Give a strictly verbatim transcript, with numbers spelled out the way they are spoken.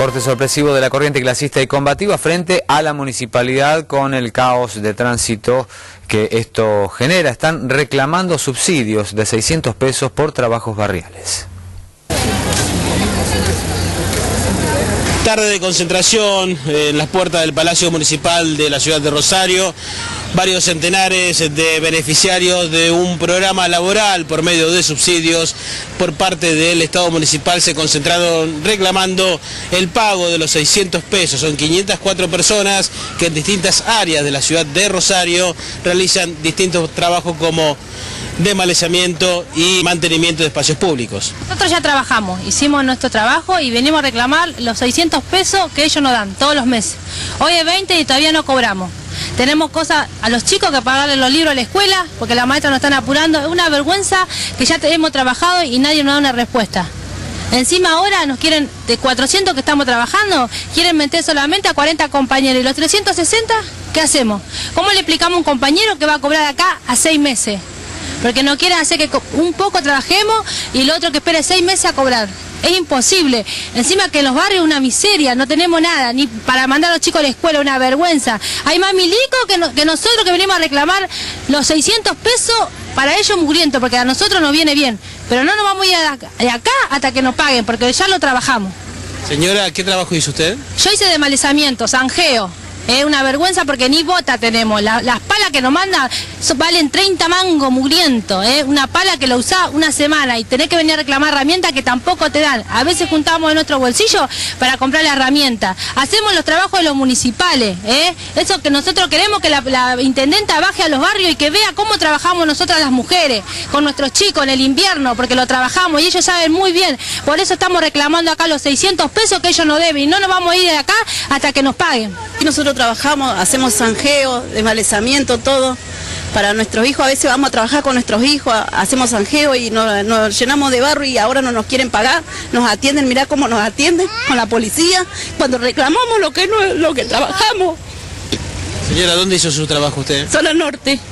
Corte sorpresivo de la corriente clasista y combativa frente a la municipalidad con el caos de tránsito que esto genera. Están reclamando subsidios de seiscientos pesos por trabajos barriales. Tarde de concentración en las puertas del Palacio Municipal de la ciudad de Rosario. Varios centenares de beneficiarios de un programa laboral por medio de subsidios por parte del Estado municipal se concentraron reclamando el pago de los seiscientos pesos. Son quinientas cuatro personas que en distintas áreas de la ciudad de Rosario realizan distintos trabajos como desmalezamiento y mantenimiento de espacios públicos. Nosotros ya trabajamos, hicimos nuestro trabajo y venimos a reclamar los seiscientos pesos que ellos nos dan todos los meses. Hoy es veinte y todavía no cobramos. Tenemos cosas a los chicos que pagarles los libros a la escuela porque las maestras nos están apurando. Es una vergüenza que ya hemos trabajado y nadie nos da una respuesta. Encima ahora nos quieren, de cuatrocientos que estamos trabajando, quieren meter solamente a cuarenta compañeros. ¿Y los trescientos sesenta qué hacemos? ¿Cómo le explicamos a un compañero que va a cobrar acá a seis meses? Porque no quieren hacer que un poco trabajemos y el otro que espere seis meses a cobrar. Es imposible. Encima que en los barrios una miseria, no tenemos nada, ni para mandar a los chicos a la escuela, una vergüenza. Hay más milicos que, no, que nosotros que venimos a reclamar los seiscientos pesos para ellos mugrientos, porque a nosotros nos viene bien. Pero no nos vamos a ir de acá hasta que nos paguen, porque ya lo trabajamos. Señora, ¿qué trabajo hizo usted? Yo hice desmalezamiento, zanjeo. Es una vergüenza porque ni bota tenemos. La, las palas que nos mandan valen treinta mangos mugrientos. ¿eh? Una pala que la usás una semana y tenés que venir a reclamar herramientas que tampoco te dan. A veces juntamos en nuestro bolsillo para comprar la herramienta. Hacemos los trabajos de los municipales. ¿eh? Eso que nosotros queremos que la, la intendenta baje a los barrios y que vea cómo trabajamos nosotras las mujeres, con nuestros chicos en el invierno, porque lo trabajamos y ellos saben muy bien. Por eso estamos reclamando acá los seiscientos pesos que ellos nos deben y no nos vamos a ir de acá hasta que nos paguen. Y nosotros trabajamos, hacemos zanjeo, desmalezamiento, todo. Para nuestros hijos, a veces vamos a trabajar con nuestros hijos, hacemos zanjeo y nos, nos llenamos de barro y ahora no nos quieren pagar, nos atienden, mirá cómo nos atienden con la policía, cuando reclamamos lo que, no, lo que trabajamos. Señora, ¿dónde hizo su trabajo usted? Zona Norte.